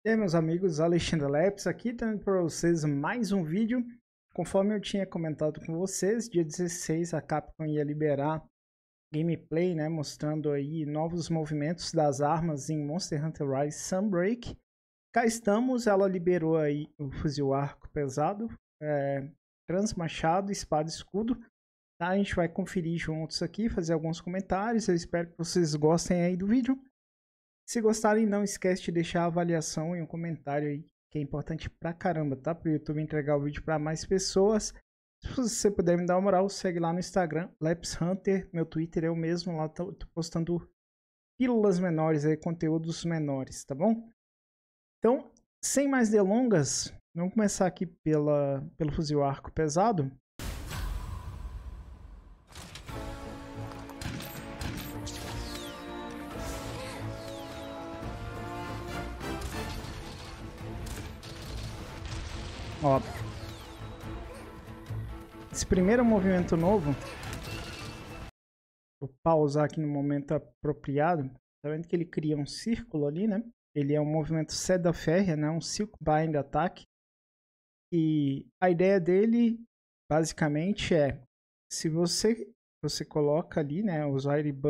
E aí, meus amigos, Alexandre Leps aqui, trazendo para vocês mais um vídeo. Conforme eu tinha comentado com vocês, dia 16 a Capcom ia liberar gameplay, né, mostrando aí novos movimentos das armas em Monster Hunter Rise Sunbreak. Cá estamos, ela liberou aí o fuzil arco pesado, transmachado, espada e escudo. Tá? A gente vai conferir juntos aqui, fazer alguns comentários. Eu espero que vocês gostem aí do vídeo. Se gostarem, não esquece de deixar a avaliação e um comentário aí, que é importante pra caramba, tá? Para o YouTube entregar o vídeo para mais pessoas. Se você puder me dar uma moral, segue lá no Instagram, Leps Hunter. Meu Twitter é o mesmo, lá tô postando pílulas menores aí, conteúdos menores, tá bom? Então, sem mais delongas, vamos começar aqui pelo fuzil arco pesado. Ó, esse primeiro movimento novo, vou pausar aqui no momento apropriado. Tá vendo que ele cria um círculo ali, né? Ele é um movimento seda férrea, né? Um silk bind attack. E a ideia dele, basicamente, é se você coloca ali, né? Como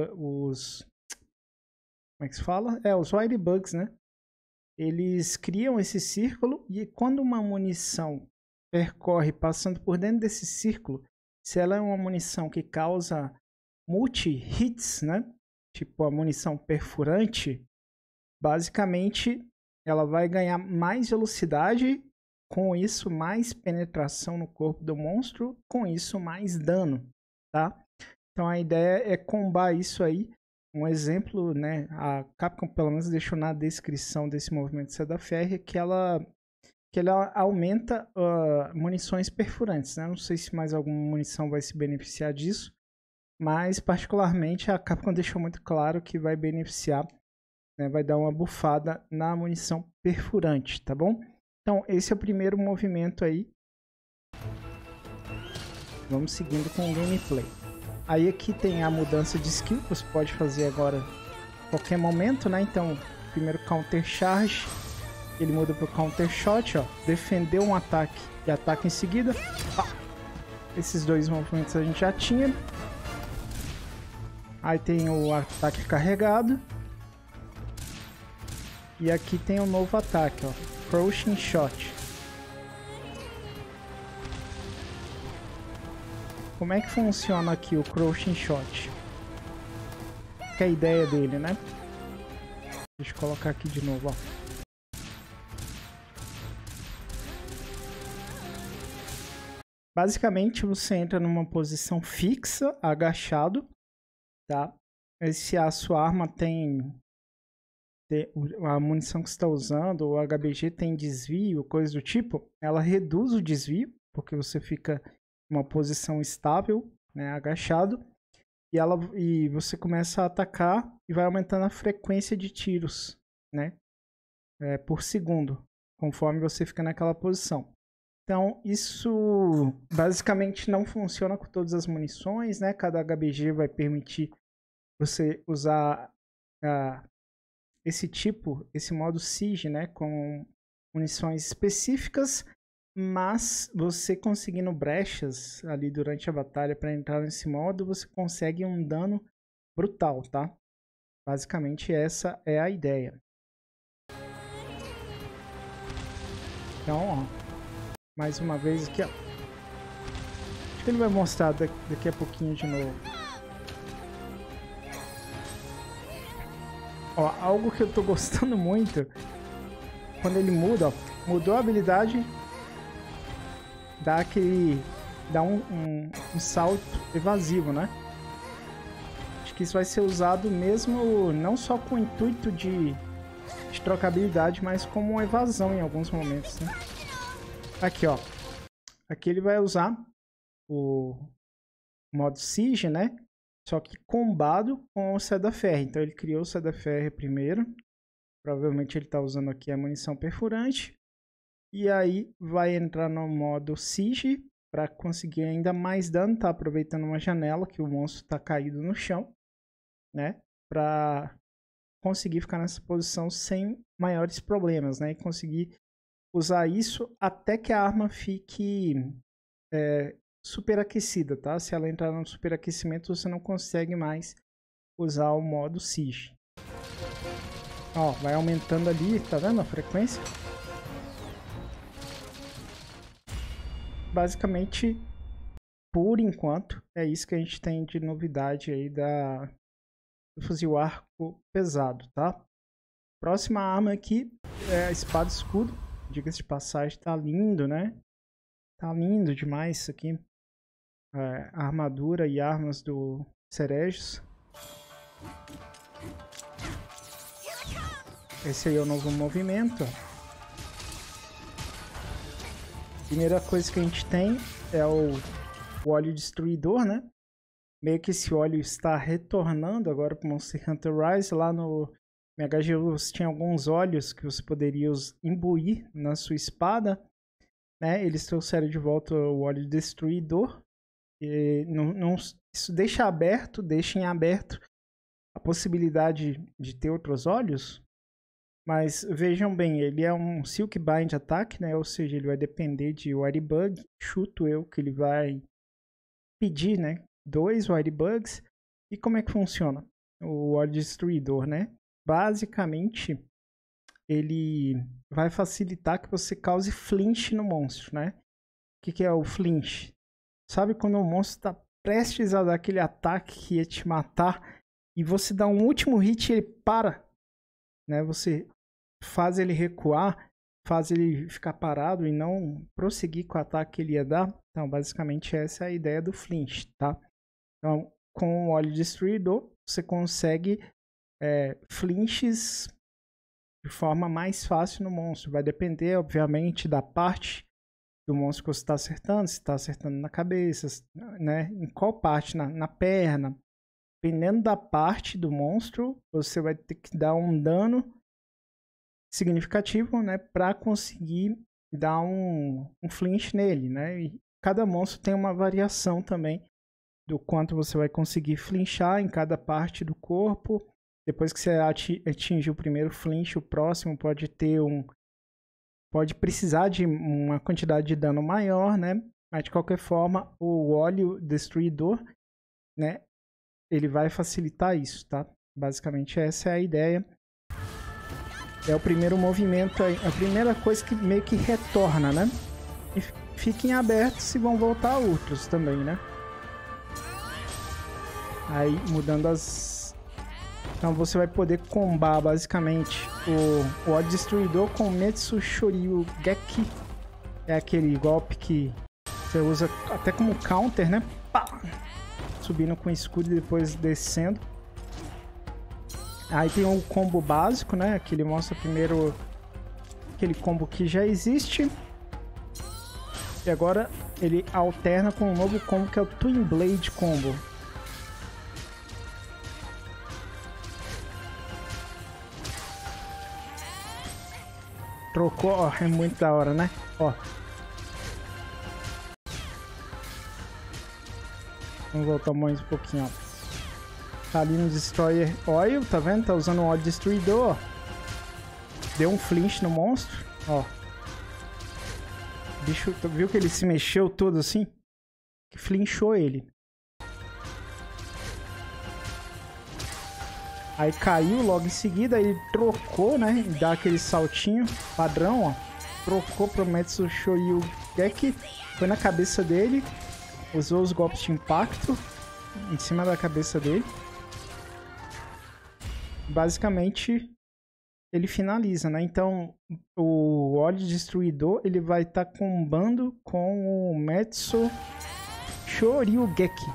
é que se fala? Os Wirebugs, né? Eles criam esse círculo e quando uma munição percorre passando por dentro desse círculo, se ela é uma munição que causa multi-hits, né? Tipo a munição perfurante, basicamente ela vai ganhar mais velocidade, com isso mais penetração no corpo do monstro, com isso mais dano, tá? Então a ideia é combar isso aí. Um exemplo, né, a Capcom pelo menos deixou na descrição desse movimento seda férrea que ela aumenta munições perfurantes, né? Não sei se mais alguma munição vai se beneficiar disso, mas particularmente a Capcom deixou muito claro que vai beneficiar, né, vai dar uma bufada na munição perfurante, tá bom? Então esse é o primeiro movimento aí. Vamos seguindo com o gameplay. Aí aqui tem a mudança de skill, que você pode fazer agora a qualquer momento, né? Então, primeiro counter charge, ele muda para o counter shot, ó. Defendeu um ataque e ataca em seguida. Esses dois movimentos a gente já tinha. Aí tem o ataque carregado. E aqui tem o novo ataque, ó. Crouching shot. Como é que funciona aqui o Crouching Shot? Que é a ideia dele, né? Deixa eu colocar aqui de novo, ó. Basicamente, você entra numa posição fixa, agachado, tá? Se a sua arma tem a munição que você está usando, o HBG tem desvio, coisa do tipo, ela reduz o desvio, porque você fica uma posição estável, né, agachado, e você começa a atacar e vai aumentando a frequência de tiros, né, por segundo, conforme você fica naquela posição. Então, isso basicamente não funciona com todas as munições, né, cada HBG vai permitir você usar esse modo Siege, né, com munições específicas, mas você conseguindo brechas ali durante a batalha para entrar nesse modo, você consegue um dano brutal, tá? Basicamente essa é a ideia. Então, ó, mais uma vez aqui, ó. Acho que ele vai mostrar daqui a pouquinho de novo. Ó, algo que eu tô gostando muito, quando ele muda, ó, mudou a habilidade, dá um salto evasivo, né? Acho que isso vai ser usado mesmo, não só com o intuito de trocabilidade, mas como uma evasão em alguns momentos, né? Aqui, ó. Aqui ele vai usar o modo Siege, né? Só que combado com o seda férrea. Então ele criou o seda férrea primeiro. Provavelmente ele está usando aqui a munição perfurante. E aí vai entrar no modo Siege para conseguir ainda mais dano. Tá aproveitando uma janela que o monstro está caído no chão, né? Para conseguir ficar nessa posição sem maiores problemas, né? E conseguir usar isso até que a arma fique superaquecida, tá? Se ela entrar no superaquecimento, você não consegue mais usar o modo Siege. Ó, vai aumentando ali, tá vendo a frequência? Basicamente, por enquanto, é isso que a gente tem de novidade aí do fuzil arco pesado, tá? Próxima arma aqui é a espada escudo. Diga-se de passagem, tá lindo, né? Tá lindo demais isso aqui. A armadura e armas do Ceregios. Esse aí é o novo movimento. Primeira coisa que a gente tem é o óleo destruidor, né? Meio que esse óleo está retornando agora para o Monster Hunter Rise. Lá no MHGU você tinha alguns óleos que você poderia imbuir na sua espada, né? Eles trouxeram de volta o óleo destruidor. E isso deixa em aberto a possibilidade de ter outros óleos. Mas vejam bem, ele é um Silk Bind Attack, né? Ou seja, ele vai depender de Wirebug. Chuto eu que ele vai pedir, né? 2 Wirebugs. E como é que funciona o óleo destruidor, né? Basicamente, ele vai facilitar que você cause flinch no monstro, né? O que é o flinch? Sabe quando o monstro está prestes a dar aquele ataque que ia te matar e você dá um último hit e ele para, né? Você faz ele recuar, faz ele ficar parado e não prosseguir com o ataque que ele ia dar. Então, basicamente, essa é a ideia do flinch, tá? Então, com o óleo destruidor, você consegue flinches de forma mais fácil no monstro. Vai depender, obviamente, da parte do monstro que você está acertando. Se está acertando na cabeça, né? Em qual parte? Na perna. Dependendo da parte do monstro, você vai ter que dar um dano significativo, né? Para conseguir dar um flinch nele, né? E cada monstro tem uma variação também do quanto você vai conseguir flinchar em cada parte do corpo. Depois que você atingir o primeiro flinch, o próximo pode precisar de uma quantidade de dano maior, né? Mas de qualquer forma, o óleo destruidor, né? Ele vai facilitar isso, tá? Basicamente essa é a ideia. É o primeiro movimento, a primeira coisa que meio que retorna, né? E fiquem abertos se vão voltar outros também, né? Aí mudando as... Então você vai poder combar basicamente o óleo destruidor com o Metsu Shoryu Geki. É aquele golpe que você usa até como counter, né? Pá! Subindo com escudo e depois descendo. Aí tem um combo básico, né? Que ele mostra primeiro aquele combo que já existe. E agora ele alterna com um novo combo que é o Twin Blade Combo. Trocou, ó, é muito da hora, né? Ó. Vamos voltar mais um pouquinho, ó. Tá ali no Destroyer Oil, tá vendo? Tá usando o óleo destruidor, ó. Deu um flinch no monstro, ó. O bicho, viu que ele se mexeu todo assim? Que flinchou ele. Aí caiu logo em seguida, ele trocou, né? E dá aquele saltinho padrão, ó. Trocou pro Metsu Shoryu Geki. Foi na cabeça dele. Usou os golpes de impacto em cima da cabeça dele. Basicamente, ele finaliza, né? Então, o óleo destruidor, ele vai estar combando com o Metsu Shoryu Geki.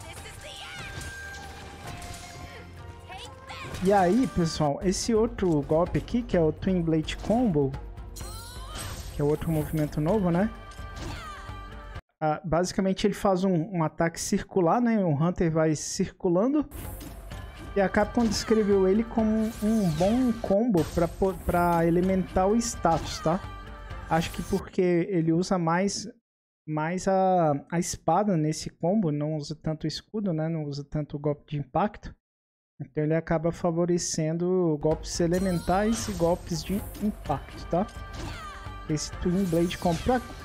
E aí, pessoal, esse outro golpe aqui, que é o Twin Blade Combo, que é outro movimento novo, né? Basicamente, ele faz um ataque circular, né? O Hunter vai circulando. E a Capcom descreveu ele como um bom combo para elemental status, tá? Acho que porque ele usa mais a espada nesse combo, não usa tanto o escudo, né? Não usa tanto o golpe de impacto. Então ele acaba favorecendo golpes elementais e golpes de impacto, tá? Esse Twin Blade Combo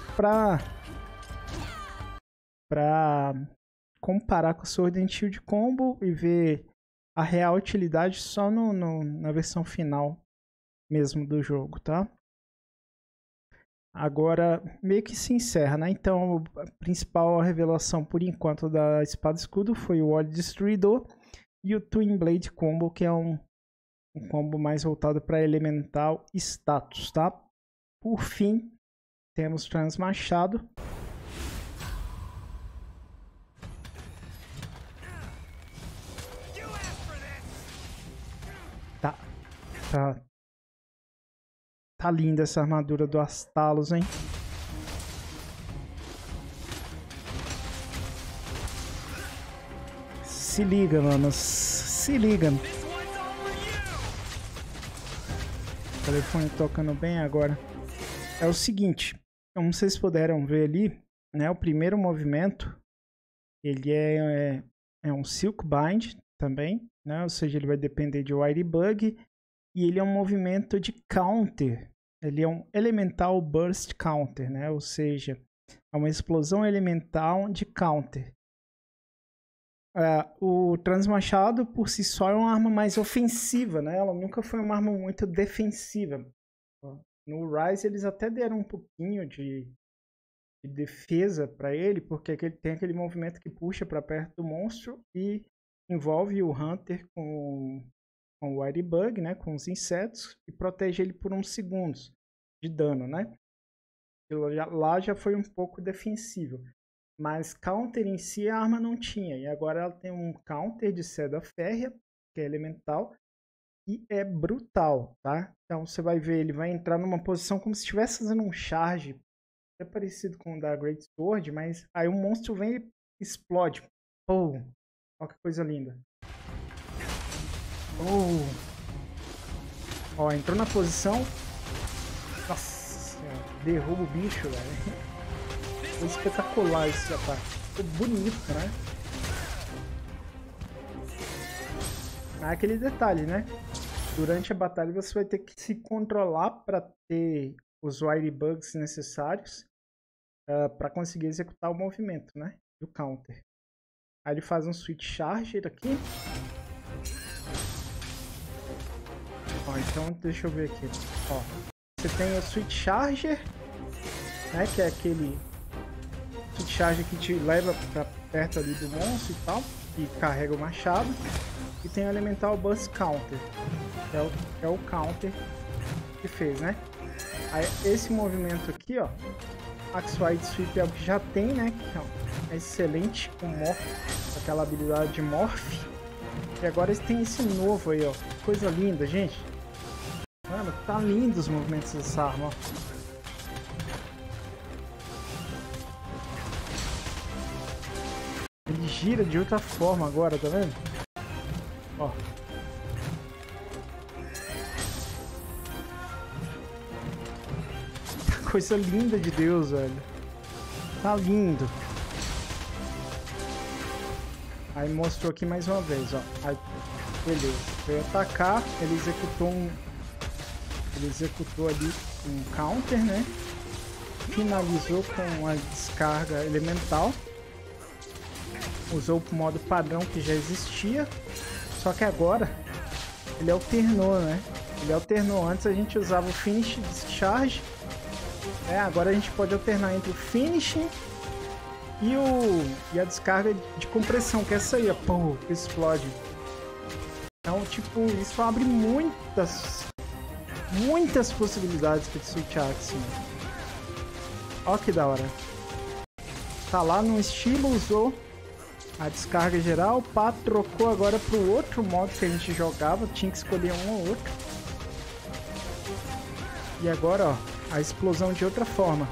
pra comparar com o Sword and Shield Combo e ver a real utilidade só na versão final mesmo do jogo, tá? Agora, meio que se encerra, né? Então, a principal revelação por enquanto da Espada Escudo foi o Olho Destruidor e o Twin Blade Combo, que é um combo mais voltado para elemental e status, tá? Por fim, temos Transmachado. Tá linda essa armadura do Astalos, hein? Se liga, mano. Se liga. O telefone tocando bem agora. É o seguinte, como vocês puderam ver ali, né? O primeiro movimento, ele é um Silk Bind também, né? Ou seja, ele vai depender de Wire Bug. E ele é um movimento de counter. Ele é um Elemental Burst Counter, né? Ou seja, é uma explosão elemental de counter. O Transmachado, por si só, é uma arma mais ofensiva, né? Ela nunca foi uma arma muito defensiva. No Rise, eles até deram um pouquinho de defesa para ele, porque tem aquele movimento que puxa para perto do monstro e envolve o Hunter com o Wire Bug, né, com os insetos, e protege ele por uns segundos de dano, né? Lá já foi um pouco defensivo. Mas counter em si a arma não tinha. E agora ela tem um counter de seda férrea, que é elemental, e é brutal, tá? Então você vai ver, ele vai entrar numa posição como se estivesse fazendo um charge, é parecido com o da Great Sword, mas aí o monstro vem e explode. Oh, olha que coisa linda. Ó, entrou na posição. Nossa senhora, derruba o bicho, velho. Foi espetacular esse ataque. Ficou bonito, né? Há aquele detalhe, né? Durante a batalha você vai ter que se controlar para ter os Wire Bugs necessários para conseguir executar o movimento, né? Do counter. Aí ele faz um Switch Charger aqui. Ó, então deixa eu ver aqui. Ó, você tem o Switch Charger, né? Que é aquele Switch Charger que te leva para perto ali do monstro e tal, e carrega o machado. E tem o Elemental Burst Counter, que é o counter que fez, né? Aí, esse movimento aqui, ó, Axe Wide Sweep é o que já tem, né? Que é excelente com Morph, aquela habilidade de Morph. E agora tem esse novo aí, ó. Coisa linda, gente. Mano, tá lindo os movimentos dessa arma, ó. Ele gira de outra forma agora, tá vendo? Ó. Coisa linda de Deus, velho. Tá lindo. Aí mostrou aqui mais uma vez, ó. Aí, beleza. Veio atacar, ele executou ali um counter, né? Finalizou com a descarga elemental. Usou o modo padrão que já existia. Só que agora ele alternou, né? Ele alternou. Antes a gente usava o Finish Discharge. Agora a gente pode alternar entre o Finishing e a descarga de compressão, que é essa aí, ó. Pum, que explode. Então, tipo, isso abre muitas possibilidades para o Switch Axe. Ó que da hora. Tá lá no estilo, usou a descarga geral, pá, trocou agora pro outro modo que a gente jogava, tinha que escolher um ou outro. E agora, ó, a explosão de outra forma.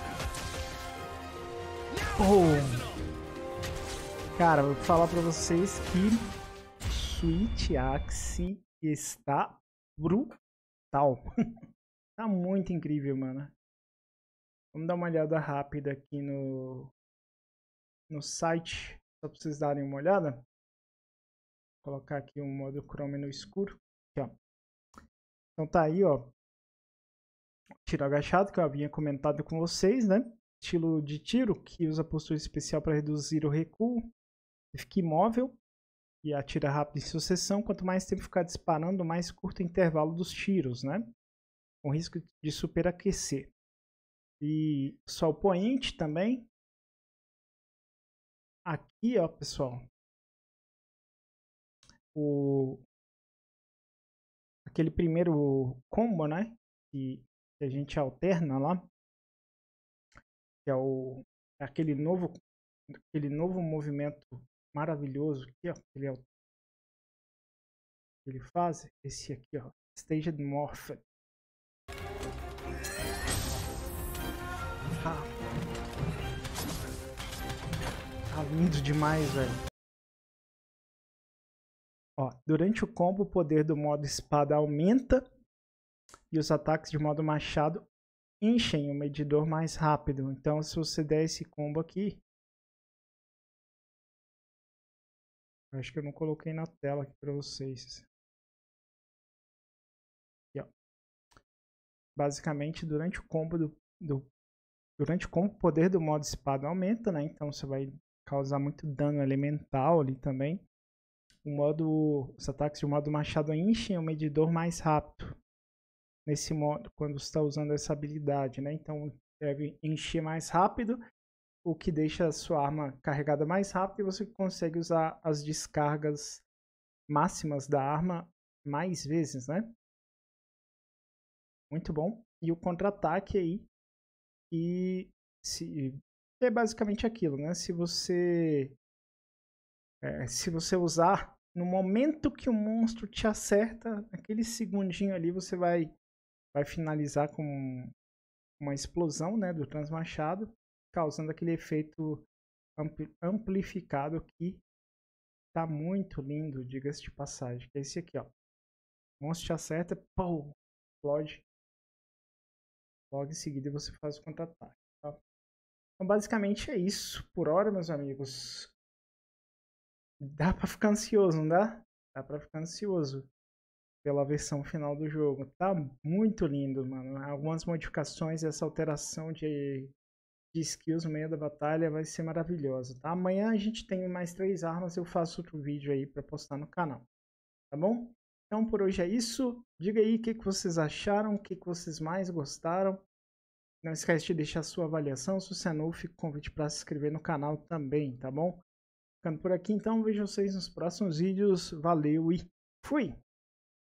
Cara, vou falar pra vocês que Switch Axe está brutal. Tá muito incrível, mano. Vamos dar uma olhada rápida aqui no site, só pra vocês darem uma olhada. colocar aqui um modo Chrome no escuro. Aqui, ó. Então tá aí, ó. Tiro agachado, que eu havia comentado com vocês, né? Estilo de tiro, que usa postura especial para reduzir o recuo. Fica imóvel e atira rápido em sucessão. Quanto mais tempo ficar disparando, mais curto o intervalo dos tiros, né? Com risco de superaquecer. E só o point também. Aqui, ó, pessoal. Aquele primeiro combo, né? Que a gente alterna lá. Que é aquele novo movimento maravilhoso aqui, ó. Ele faz esse aqui, ó. Staged Morph. Tá lindo demais, velho. Ó, durante o combo, o poder do modo espada aumenta e os ataques de modo machado enchem o medidor mais rápido. Então, se você der esse combo aqui, acho que eu não coloquei na tela aqui para vocês. Aqui, ó. Basicamente, durante o combo o poder do modo espada aumenta, né? Então você vai causar muito dano elemental ali também. Os ataques de modo machado enchem o medidor mais rápido. Nesse modo, quando você está usando essa habilidade, né? Então deve encher mais rápido, o que deixa a sua arma carregada mais rápido e você consegue usar as descargas máximas da arma mais vezes, né? Muito bom. E o contra-ataque aí, é basicamente aquilo, né? Se você usar no momento que o monstro te acerta, naquele segundinho ali você vai finalizar com uma explosão, né, do transmachado, causando aquele efeito amplificado que tá muito lindo, diga-se de passagem. Que é esse aqui, ó. O monstro te acerta, pô, explode. Logo em seguida você faz o contra-ataque. Tá? Então basicamente é isso por hora, meus amigos. Dá pra ficar ansioso, não dá? Dá pra ficar ansioso pela versão final do jogo. Tá muito lindo, mano. Algumas modificações, essa alteração de skills no meio da batalha vai ser maravilhosa, tá? Amanhã a gente tem mais 3 armas, eu faço outro vídeo aí pra postar no canal, tá bom? Então por hoje é isso. Diga aí o que vocês acharam, o que vocês mais gostaram. Não esquece de deixar sua avaliação. Se você é novo, fica o convite para se inscrever no canal também, tá bom? Ficando por aqui, então vejo vocês nos próximos vídeos. Valeu e fui!